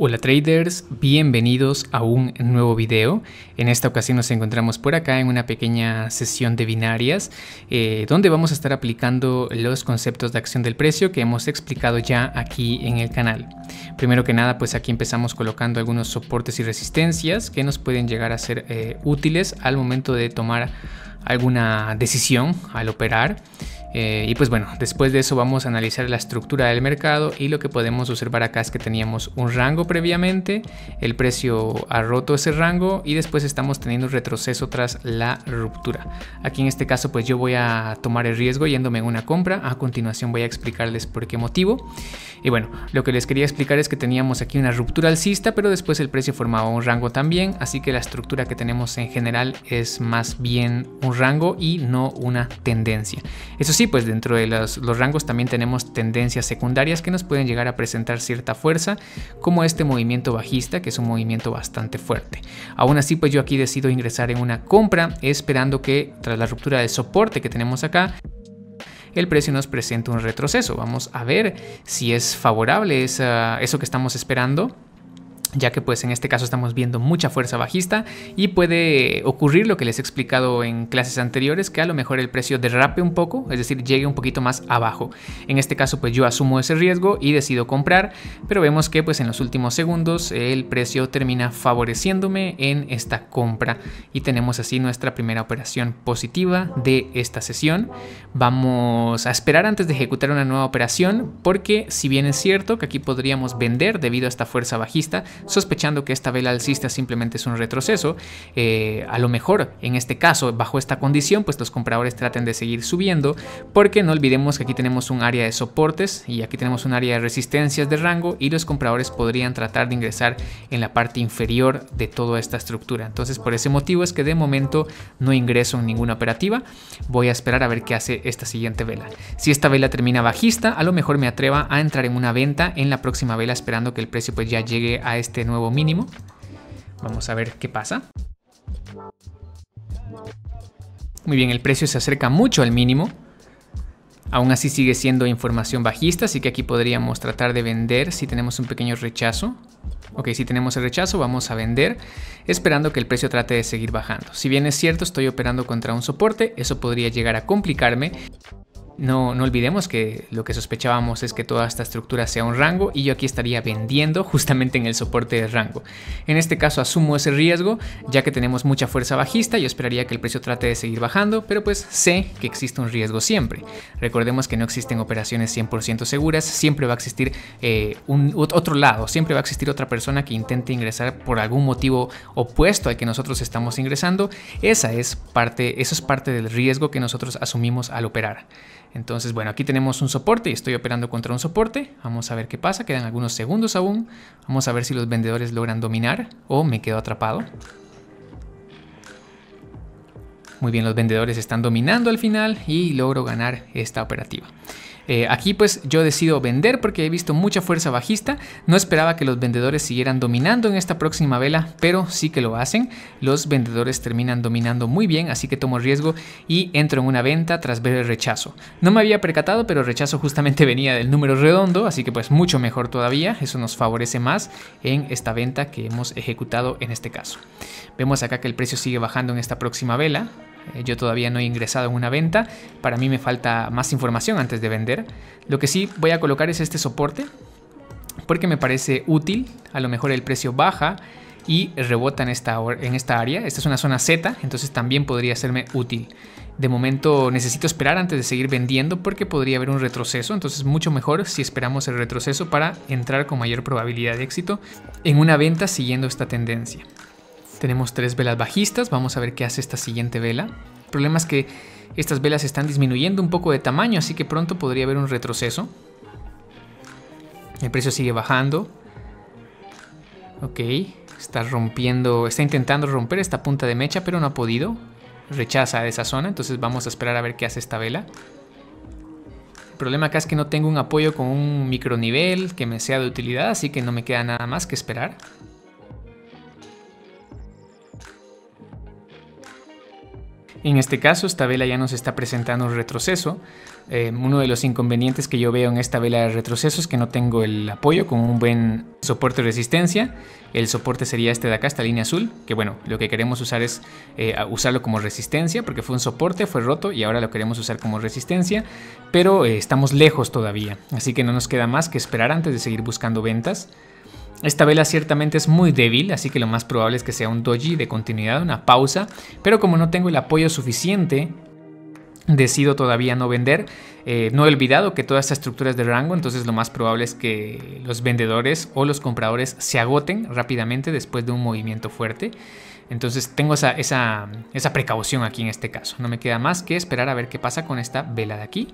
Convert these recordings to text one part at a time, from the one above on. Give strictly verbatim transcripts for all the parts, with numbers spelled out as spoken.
Hola traders, bienvenidos a un nuevo video. En esta ocasión nos encontramos por acá en una pequeña sesión de binarias eh, donde vamos a estar aplicando los conceptos de acción del precio que hemos explicado ya aquí en el canal. Primero que nada, pues aquí empezamos colocando algunos soportes y resistencias que nos pueden llegar a ser eh, útiles al momento de tomar alguna decisión al operar. Eh, y pues bueno, después de eso vamos a analizar la estructura del mercado y lo que podemos observar acá es que teníamos un rango previamente, el precio ha roto ese rango y después estamos teniendo un retroceso tras la ruptura. Aquí en este caso pues yo voy a tomar el riesgo yéndome en una compra. A continuación voy a explicarles por qué motivo. Y bueno, lo que les quería explicar es que teníamos aquí una ruptura alcista, pero después el precio formaba un rango también, así que la estructura que tenemos en general es más bien un rango y no una tendencia. Eso sí, pues dentro de los, los rangos también tenemos tendencias secundarias que nos pueden llegar a presentar cierta fuerza, como este movimiento bajista, que es un movimiento bastante fuerte. Aún así, pues yo aquí decido ingresar en una compra, esperando que tras la ruptura del soporte que tenemos acá, el precio nos presenta un retroceso. Vamos a ver si es favorable esa, eso que estamos esperando, ya que pues en este caso estamos viendo mucha fuerza bajista y puede ocurrir lo que les he explicado en clases anteriores, que a lo mejor el precio derrape un poco, es decir, llegue un poquito más abajo. En este caso pues yo asumo ese riesgo y decido comprar, pero vemos que pues en los últimos segundos el precio termina favoreciéndome en esta compra y tenemos así nuestra primera operación positiva de esta sesión. Vamos a esperar antes de ejecutar una nueva operación, porque si bien es cierto que aquí podríamos vender debido a esta fuerza bajista, sospechando que esta vela alcista simplemente es un retroceso, eh, a lo mejor en este caso, bajo esta condición, pues los compradores traten de seguir subiendo, porque no olvidemos que aquí tenemos un área de soportes y aquí tenemos un área de resistencias de rango y los compradores podrían tratar de ingresar en la parte inferior de toda esta estructura. Entonces por ese motivo es que de momento no ingreso en ninguna operativa. Voy a esperar a ver qué hace esta siguiente vela. Si esta vela termina bajista, a lo mejor me atreva a entrar en una venta en la próxima vela, esperando que el precio pues ya llegue a este este nuevo mínimo. Vamos a ver qué pasa. Muy bien, el precio se acerca mucho al mínimo. Aún así sigue siendo información bajista, así que aquí podríamos tratar de vender si tenemos un pequeño rechazo. Ok, si tenemos el rechazo vamos a vender, esperando que el precio trate de seguir bajando. Si bien es cierto, estoy operando contra un soporte, eso podría llegar a complicarme. No, no olvidemos que lo que sospechábamos es que toda esta estructura sea un rango y yo aquí estaría vendiendo justamente en el soporte de rango. En este caso asumo ese riesgo, ya que tenemos mucha fuerza bajista. Yo esperaría que el precio trate de seguir bajando, pero pues sé que existe un riesgo siempre. Recordemos que no existen operaciones cien por ciento seguras, siempre va a existir eh, un, otro lado, siempre va a existir otra persona que intente ingresar por algún motivo opuesto al que nosotros estamos ingresando. Esa es parte, eso es parte del riesgo que nosotros asumimos al operar. Entonces, bueno, aquí tenemos un soporte y estoy operando contra un soporte. Vamos a ver qué pasa. Quedan algunos segundos aún. Vamos a ver si los vendedores logran dominar o me quedo atrapado. Muy bien, los vendedores están dominando al final y logro ganar esta operativa. Eh, aquí pues yo decido vender porque he visto mucha fuerza bajista. No esperaba que los vendedores siguieran dominando en esta próxima vela, pero sí que lo hacen. Los vendedores terminan dominando muy bien, así que tomo riesgo y entro en una venta tras ver el rechazo. No me había percatado, pero el rechazo justamente venía del número redondo, así que pues mucho mejor todavía. Eso nos favorece más en esta venta que hemos ejecutado en este caso. Vemos acá que el precio sigue bajando en esta próxima vela. Yo todavía no he ingresado en una venta, para mí me falta más información antes de vender. Lo que sí voy a colocar es este soporte, porque me parece útil. A lo mejor el precio baja y rebota en esta, en esta área. Esta es una zona Z, entonces también podría serme útil. De momento necesito esperar antes de seguir vendiendo porque podría haber un retroceso, entonces mucho mejor si esperamos el retroceso para entrar con mayor probabilidad de éxito en una venta siguiendo esta tendencia. Tenemos tres velas bajistas, vamos a ver qué hace esta siguiente vela. El problema es que estas velas están disminuyendo un poco de tamaño, así que pronto podría haber un retroceso. El precio sigue bajando. Ok, está rompiendo, está intentando romper esta punta de mecha, pero no ha podido. Rechaza esa zona, entonces vamos a esperar a ver qué hace esta vela. El problema acá es que no tengo un apoyo con un micronivel que me sea de utilidad, así que no me queda nada más que esperar. En este caso, esta vela ya nos está presentando un retroceso. Eh, uno de los inconvenientes que yo veo en esta vela de retroceso es que no tengo el apoyo con un buen soporte de resistencia. El soporte sería este de acá, esta línea azul, que bueno, lo que queremos usar es eh, usarlo como resistencia, porque fue un soporte, fue roto y ahora lo queremos usar como resistencia, pero eh, estamos lejos todavía, así que no nos queda más que esperar antes de seguir buscando ventas. Esta vela ciertamente es muy débil, así que lo más probable es que sea un doji de continuidad, una pausa, pero como no tengo el apoyo suficiente, decido todavía no vender. Eh, no he olvidado que toda esta estructura es de rango, entonces lo más probable es que los vendedores o los compradores se agoten rápidamente después de un movimiento fuerte. Entonces tengo esa, esa, esa precaución aquí en este caso. No me queda más que esperar a ver qué pasa con esta vela de aquí.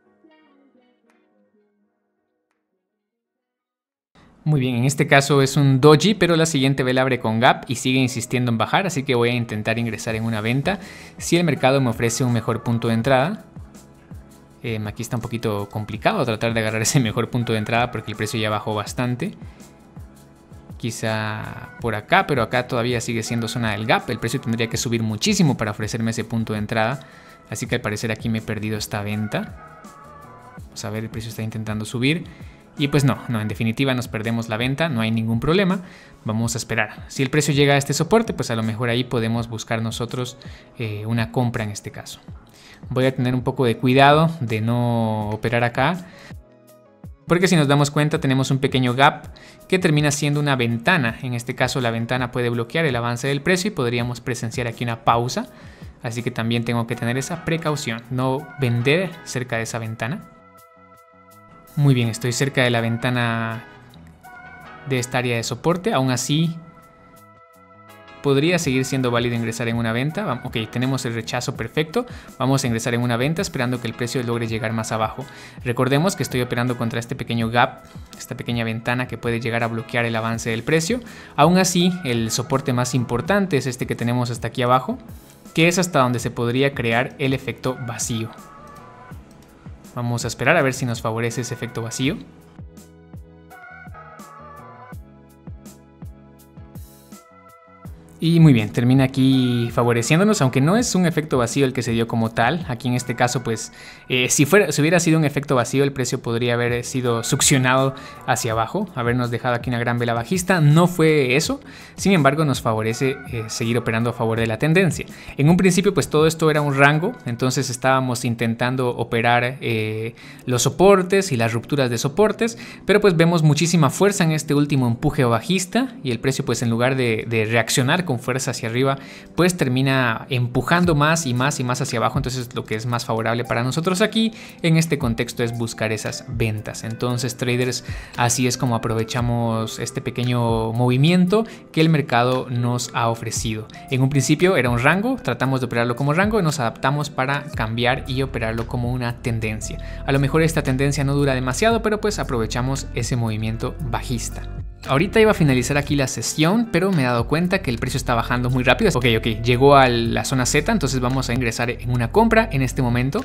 Muy bien, en este caso es un doji, pero la siguiente vela abre con gap y sigue insistiendo en bajar, así que voy a intentar ingresar en una venta si el mercado me ofrece un mejor punto de entrada. Eh, aquí está un poquito complicado tratar de agarrar ese mejor punto de entrada porque el precio ya bajó bastante. Quizá por acá, pero acá todavía sigue siendo zona del gap. El precio tendría que subir muchísimo para ofrecerme ese punto de entrada, así que al parecer aquí me he perdido esta venta. Vamos a ver, el precio está intentando subir. Y pues no, no, en definitiva nos perdemos la venta, no hay ningún problema, vamos a esperar. Si el precio llega a este soporte, pues a lo mejor ahí podemos buscar nosotros eh, una compra en este caso. Voy a tener un poco de cuidado de no operar acá, porque si nos damos cuenta tenemos un pequeño gap que termina siendo una ventana. En este caso la ventana puede bloquear el avance del precio y podríamos presenciar aquí una pausa. Así que también tengo que tener esa precaución, no vender cerca de esa ventana. Muy bien, estoy cerca de la ventana de esta área de soporte. Aún así, podría seguir siendo válido ingresar en una venta. Ok, tenemos el rechazo perfecto. Vamos a ingresar en una venta esperando que el precio logre llegar más abajo. Recordemos que estoy operando contra este pequeño gap, esta pequeña ventana que puede llegar a bloquear el avance del precio. Aún así, el soporte más importante es este que tenemos hasta aquí abajo, que es hasta donde se podría crear el efecto vacío. Vamos a esperar a ver si nos favorece ese efecto vacío. Y muy bien, termina aquí favoreciéndonos, aunque no es un efecto vacío el que se dio como tal. Aquí en este caso, pues, eh, si, fuera, si hubiera sido un efecto vacío, el precio podría haber sido succionado hacia abajo, habernos dejado aquí una gran vela bajista. No fue eso, sin embargo, nos favorece eh, seguir operando a favor de la tendencia. En un principio, pues, todo esto era un rango, entonces estábamos intentando operar eh, los soportes y las rupturas de soportes, pero pues vemos muchísima fuerza en este último empuje bajista y el precio, pues, en lugar de, de reaccionar con fuerza hacia arriba, pues termina empujando más y más y más hacia abajo. Entonces lo que es más favorable para nosotros aquí en este contexto es buscar esas ventas. Entonces, traders, así es como aprovechamos este pequeño movimiento que el mercado nos ha ofrecido. En un principio era un rango, tratamos de operarlo como rango y nos adaptamos para cambiar y operarlo como una tendencia. A lo mejor esta tendencia no dura demasiado, pero pues aprovechamos ese movimiento bajista. Ahorita iba a finalizar aquí la sesión, pero me he dado cuenta que el precio está bajando muy rápido. Ok, ok, llegó a la zona Z, entonces vamos a ingresar en una compra en este momento.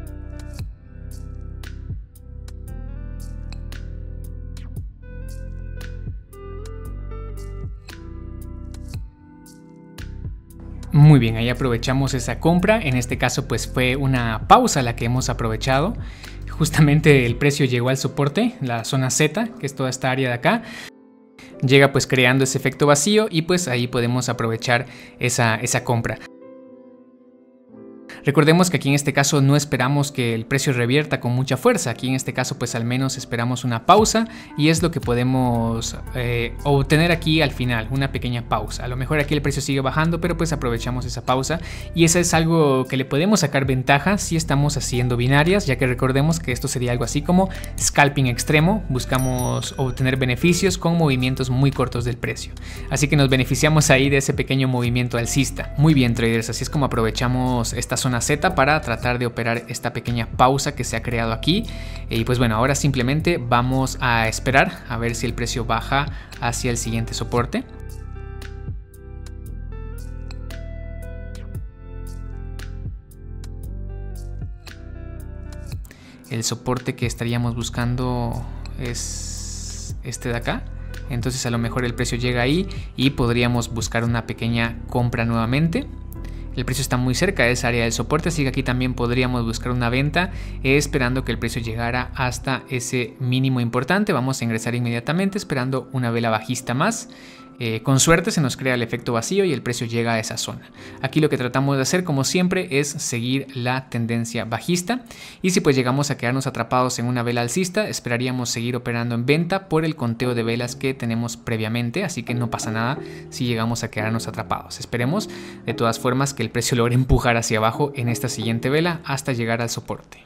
Muy bien, ahí aprovechamos esa compra. En este caso pues fue una pausa la que hemos aprovechado. Justamente el precio llegó al soporte, la zona Z, que es toda esta área de acá. Llega pues creando ese efecto vacío y pues ahí podemos aprovechar esa, esa compra. Recordemos que aquí en este caso no esperamos que el precio revierta con mucha fuerza. Aquí en este caso pues al menos esperamos una pausa y es lo que podemos eh, obtener aquí al final, una pequeña pausa. A lo mejor aquí el precio sigue bajando, pero pues aprovechamos esa pausa y eso es algo que le podemos sacar ventaja si estamos haciendo binarias, ya que recordemos que esto sería algo así como scalping extremo. Buscamos obtener beneficios con movimientos muy cortos del precio. Así que nos beneficiamos ahí de ese pequeño movimiento alcista. Muy bien, traders, así es como aprovechamos esta zona Z para tratar de operar esta pequeña pausa que se ha creado aquí. Y pues bueno, ahora simplemente vamos a esperar a ver si el precio baja hacia el siguiente soporte. El soporte que estaríamos buscando es este de acá. Entonces a lo mejor el precio llega ahí y podríamos buscar una pequeña compra nuevamente. El precio está muy cerca de esa área del soporte, así que aquí también podríamos buscar una venta eh, esperando que el precio llegara hasta ese mínimo importante. Vamos a ingresar inmediatamente esperando una vela bajista más. Eh, con suerte se nos crea el efecto vacío y el precio llega a esa zona. Aquí lo que tratamos de hacer, como siempre, es seguir la tendencia bajista, y si pues llegamos a quedarnos atrapados en una vela alcista, esperaríamos seguir operando en venta por el conteo de velas que tenemos previamente, así que no pasa nada si llegamos a quedarnos atrapados. Esperemos de todas formas que el precio logre empujar hacia abajo en esta siguiente vela hasta llegar al soporte.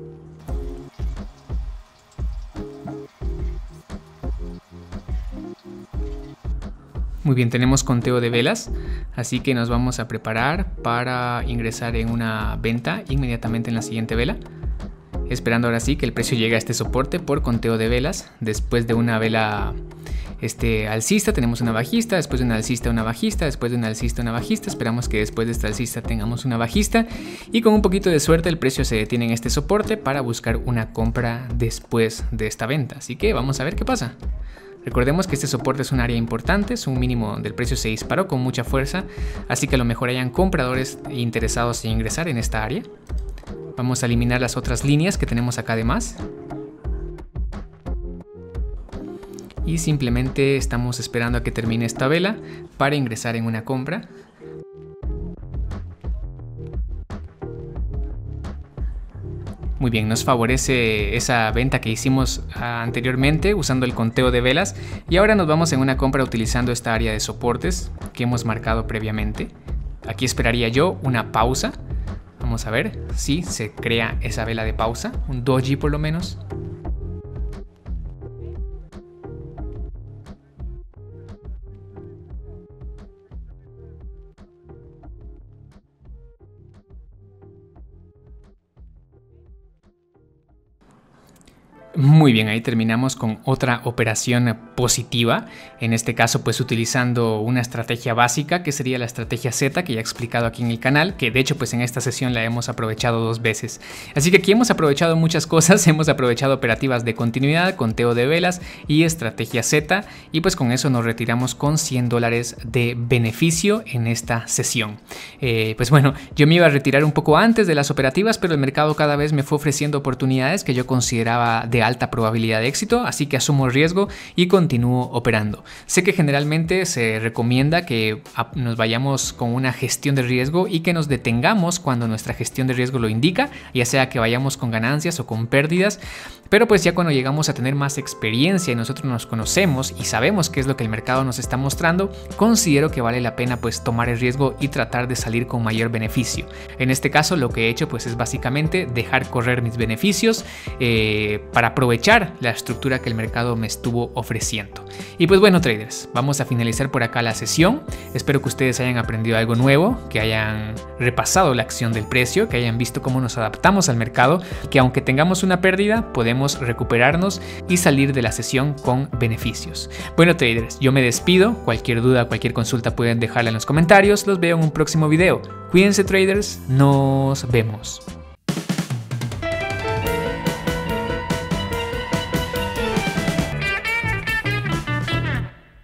Muy bien, tenemos conteo de velas, así que nos vamos a preparar para ingresar en una venta inmediatamente en la siguiente vela, esperando ahora sí que el precio llegue a este soporte por conteo de velas. Después de una vela este, alcista tenemos una bajista, después de una alcista una bajista, después de una alcista una bajista. Esperamos que después de esta alcista tengamos una bajista y con un poquito de suerte el precio se detiene en este soporte para buscar una compra después de esta venta. Así que vamos a ver qué pasa. Recordemos que este soporte es un área importante, es un mínimo del precio se disparó con mucha fuerza, así que a lo mejor hayan compradores interesados en ingresar en esta área. Vamos a eliminar las otras líneas que tenemos acá además. Y simplemente estamos esperando a que termine esta vela para ingresar en una compra. Muy bien, nos favorece esa venta que hicimos anteriormente usando el conteo de velas, y ahora nos vamos en una compra utilizando esta área de soportes que hemos marcado previamente. Aquí esperaría yo una pausa. Vamos a ver si se crea esa vela de pausa, un doji por lo menos. Muy bien, ahí terminamos con otra operación positiva, en este caso pues utilizando una estrategia básica que sería la estrategia Z, que ya he explicado aquí en el canal, que de hecho pues en esta sesión la hemos aprovechado dos veces. Así que aquí hemos aprovechado muchas cosas, hemos aprovechado operativas de continuidad, conteo de velas y estrategia Z, y pues con eso nos retiramos con cien dólares de beneficio en esta sesión. Eh, pues bueno, yo me iba a retirar un poco antes de las operativas, pero el mercado cada vez me fue ofreciendo oportunidades que yo consideraba de alta probabilidad de éxito, así que asumo el riesgo y continúo operando. Sé que generalmente se recomienda que nos vayamos con una gestión de riesgo y que nos detengamos cuando nuestra gestión de riesgo lo indica, ya sea que vayamos con ganancias o con pérdidas, pero pues ya cuando llegamos a tener más experiencia y nosotros nos conocemos y sabemos qué es lo que el mercado nos está mostrando, considero que vale la pena pues tomar el riesgo y tratar de salir con mayor beneficio. En este caso lo que he hecho pues es básicamente dejar correr mis beneficios eh, para aprovechar la estructura que el mercado me estuvo ofreciendo. Y pues bueno, traders, vamos a finalizar por acá la sesión. Espero que ustedes hayan aprendido algo nuevo, que hayan repasado la acción del precio, que hayan visto cómo nos adaptamos al mercado, que aunque tengamos una pérdida podemos recuperarnos y salir de la sesión con beneficios. Bueno, traders, yo me despido. Cualquier duda, cualquier consulta pueden dejarla en los comentarios. Los veo en un próximo video. Cuídense, traders, nos vemos.